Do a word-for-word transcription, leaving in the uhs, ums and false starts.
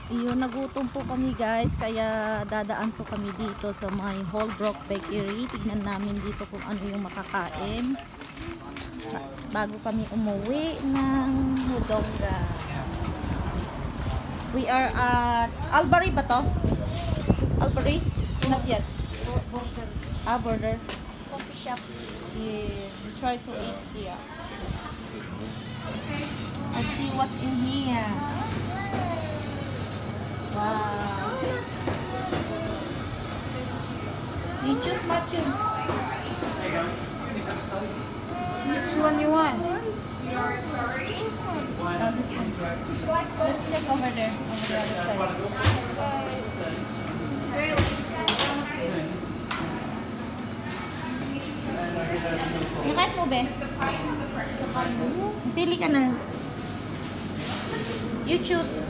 Iyon, nagutom po kami guys, kaya dadaan po kami dito sa may Holbrook Bakery. Tignan namin dito kung ano yung makakain bago kami umuwi ng Wodonga. We are at Albury ba to? Albury? Not yet. Border. Ah, border. Coffee shop. Yeah, we try to eat here. Let's see what's in here. Wow. You choose Matthew. Which one you want? Oh, this one. Let's check over there, over the other side. You might move eh. Pili ka na. You choose.